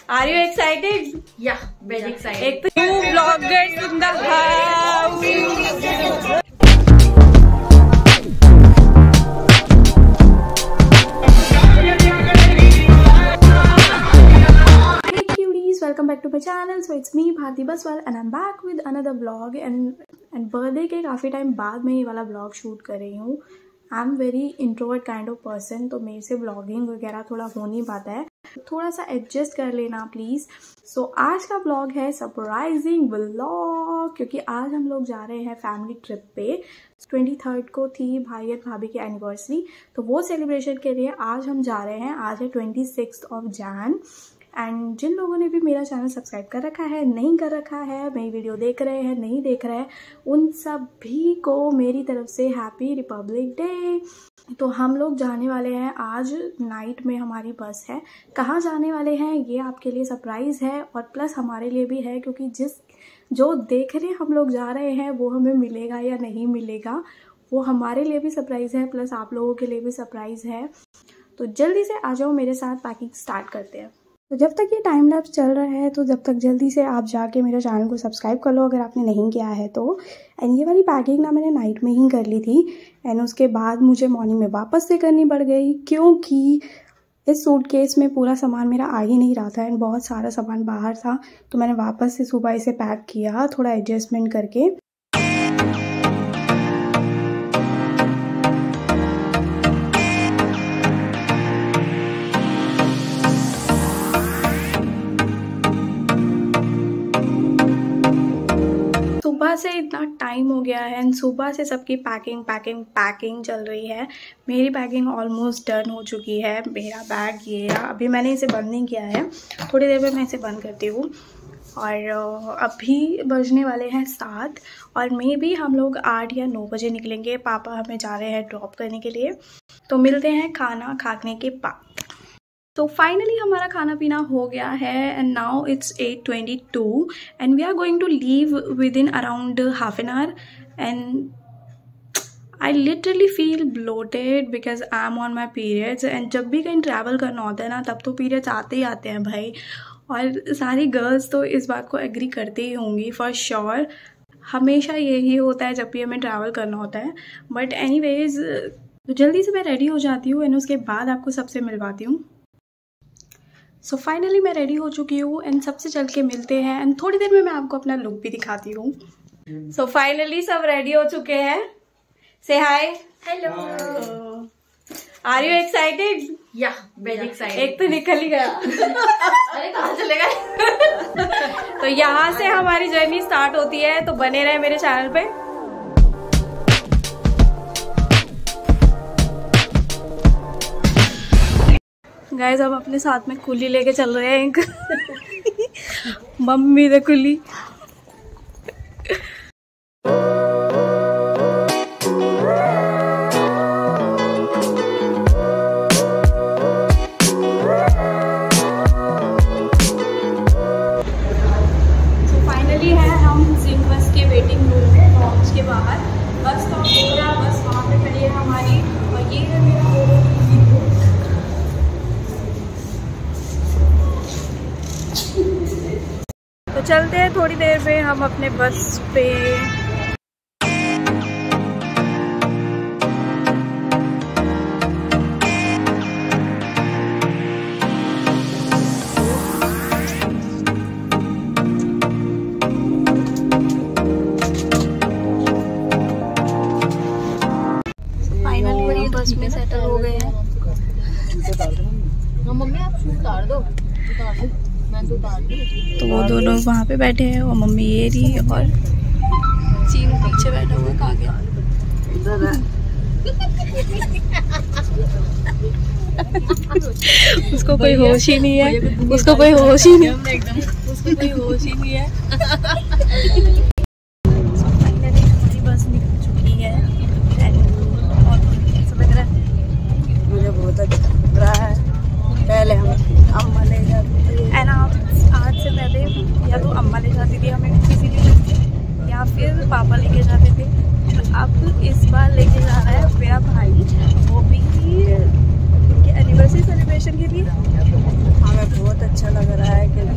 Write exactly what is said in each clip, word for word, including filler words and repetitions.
Are you excited? Yeah, very excited. एक तो two vloggers in the house. Hey cuties, welcome back to my channel. So it's me Bharti Baswal and I'm back with another vlog and and birthday के काफी time बाद मैं ये वाला vlog shoot कर रही हूँ. I am very introvert kind of person, तो मेरे से ब्लॉगिंग वगैरह थोड़ा हो नहीं पाता है, थोड़ा सा एडजस्ट कर लेना प्लीज़. सो so, आज का ब्लॉग है सरप्राइजिंग व्लॉग, क्योंकि आज हम लोग जा रहे हैं फैमिली ट्रिप पे. ट्वेंटी थर्ड को थी भाई और भाभी की एनिवर्सरी, तो वो सेलिब्रेशन के लिए आज हम जा रहे हैं. आज है twenty six of Jan. And जिन लोगों ने भी मेरा चैनल सब्सक्राइब कर रखा है, नहीं कर रखा है, मेरी वीडियो देख रहे हैं, नहीं देख रहे हैं, उन सभी को मेरी तरफ से हैप्पी रिपब्लिक डे. तो हम लोग जाने वाले हैं आज नाइट में, हमारी बस है. कहाँ जाने वाले हैं ये आपके लिए सरप्राइज़ है और प्लस हमारे लिए भी है, क्योंकि जिस जो देखने हम लोग जा रहे हैं वो हमें मिलेगा या नहीं मिलेगा, वो हमारे लिए भी सरप्राइज़ है, प्लस आप लोगों के लिए भी सरप्राइज़ है. तो जल्दी से आ जाओ मेरे साथ, पैकिंग स्टार्ट करते हैं. तो जब तक ये टाइम लैप्स चल रहा है, तो जब तक जल्दी से आप जाके मेरे चैनल को सब्सक्राइब कर लो अगर आपने नहीं किया है तो. एंड ये वाली पैकिंग ना मैंने नाइट में ही कर ली थी एंड उसके बाद मुझे मॉर्निंग में वापस से करनी पड़ गई, क्योंकि इस सूटकेस में पूरा सामान मेरा आ ही नहीं रहा था एंड बहुत सारा सामान बाहर था. तो मैंने वापस से सुबह इसे पैक किया थोड़ा एडजस्टमेंट करके. सुबह से इतना टाइम हो गया है एंड सुबह से सबकी पैकिंग पैकिंग पैकिंग चल रही है. मेरी पैकिंग ऑलमोस्ट डन हो चुकी है. मेरा बैग ये रहा, अभी मैंने इसे बंद नहीं किया है, थोड़ी देर में मैं इसे बंद करती हूँ. और अभी बजने वाले हैं सात और मे भी हम लोग आठ या नौ बजे निकलेंगे. पापा हमें जा रहे हैं ड्रॉप करने के लिए. तो मिलते हैं खाना खाने के बाद. तो फाइनली हमारा खाना पीना हो गया है and now it's eight twenty two and we are going to leave within around half an hour. And I literally feel bloated because I am on my periods. And जब भी कहीं travel करना होता है ना, तब तो periods आते ही आते हैं भाई. और सारी गर्ल्स तो इस बात को एग्री करते ही होंगी फॉर श्योर. हमेशा यही होता है जब भी हमें ट्रैवल करना होता है. बट एनीवेज, तो जल्दी से मैं रेडी हो जाती हूँ एंड उसके बाद आपको सबसे मिलवाती हूँ. सो so फाइनली मैं रेडी हो चुकी हूँ एंड सबसे चल के मिलते हैं एंड थोड़ी देर में मैं आपको अपना लुक भी दिखाती हूँ. सो फाइनली सब रेडी हो चुके हैं. Say hi. Hello. Are you excited? Yeah, very excited. एक तो निकल ही गया. अरे कहाँ चले गए? तो यहाँ से हमारी जर्नी स्टार्ट होती है, तो बने रहे मेरे चैनल पे. गाइस हम अपने साथ में कुली लेके चल रहे हैं. एक मम्मी दे कुली. तो फाइनली है हम जिंक बस के वेटिंग रूम में, लॉन्च के बाहर. बस स्टॉप हो रहा, बस वहाँ पे खड़ी है हमारी और ये है मेरा तो चलते हैं थोड़ी देर में हम अपने बस पे. फाइनली हम बस में सेटल हो गए हैं. मम्मी आप शूट उतार दो, उतार दो. तो वो दोनों वहाँ पे बैठे हैं और मम्मी ये रही और चीनू पीछे बैठा हुआ. कहाँ गया? उसको कोई होश ही नहीं है. उसको कोई होश ही नहीं उसको कोई होश ही नहीं है. फाइनली हमारी बस निकल चुकी है. समझ रहा है, मुझे बहुत अच्छा लग रहा है. पहले हम अम्मा ले जाते थे एंड आज से पहले या तो अम्मा ले जाती थी हमें किसी भी, या फिर पापा लेके जाते थे. अब इस बार लेके जा रहा है मेरा भाई, वो भी उनके एनिवर्सरी सेलिब्रेशन के लिए. हमें बहुत अच्छा लग रहा है कि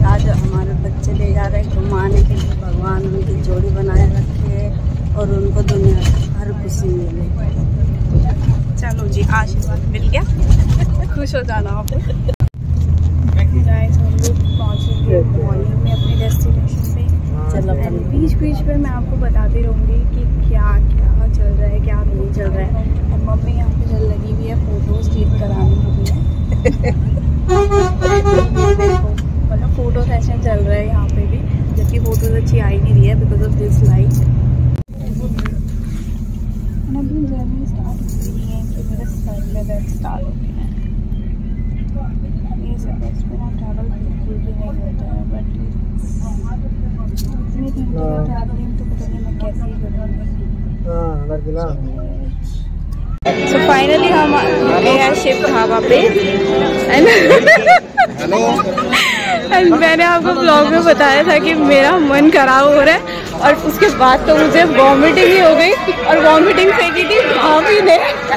आशीर्वाद मिल गया। खुश हो जाना आप। गाइस हम लोग पहुँचेंगे मॉर्निंग में अपने डेस्टिनेशन पे। एंड बीच बीच पे मैं आपको बताती रहूँगी कि क्या क्या चल रहा है क्या नहीं चल रहा है। और मम्मी यहाँ पे चल लगी हुई है फोटोज क्लिक कराने के लिए। मतलब फोटो सेशन चल रहा है यहाँ पे भी, जबकि फोटोज अच्छी आ ही नहीं रही है बिकॉज ऑफ दिस लाइट। अभी जर्नी स्टार्ट हो गई है कि मेरे सर में दर्द स्टार्ट हो गया है। ये सब बस मेरा ट्रैवल बिल्कुल भी नहीं करता है, बट इतने घंटे का ट्रैवलिंग तो पता नहीं मैं कैसे ही करूँगी। सो फाइनली हम गए हैं शिव ढाबा पे। एंड एंड मैंने आपको ब्लॉग में बताया था कि मेरा मन खराब हो रहा है, और उसके बाद तो मुझे वॉमिटिंग ही हो गई। और वॉमिटिंग फेंकी थी भाभी ने।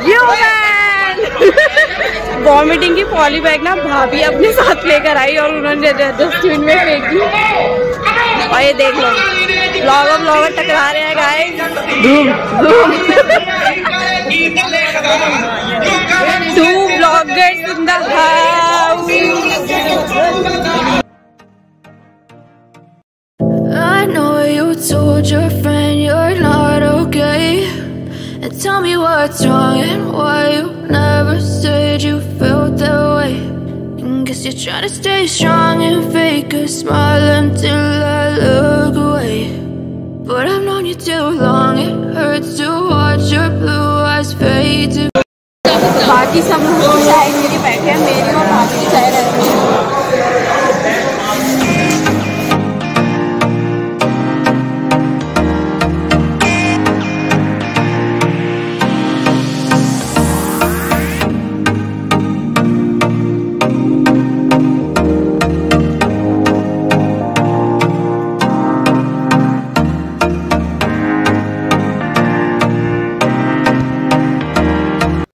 वॉमिटिंग की पॉली बैग ना भाभी अपने साथ लेकर आई और उन्होंने डस्टबिन में फेंक दी। और ये देख लो ब्लॉगर ब्लॉगर टकरा रहे हैं guys. Dhoom Dhoom two bloggers in the house. I know you told your friend you're not okay, and tell me what's wrong and why you never said you felt that way. And guess you're trying to stay strong and fake a smile until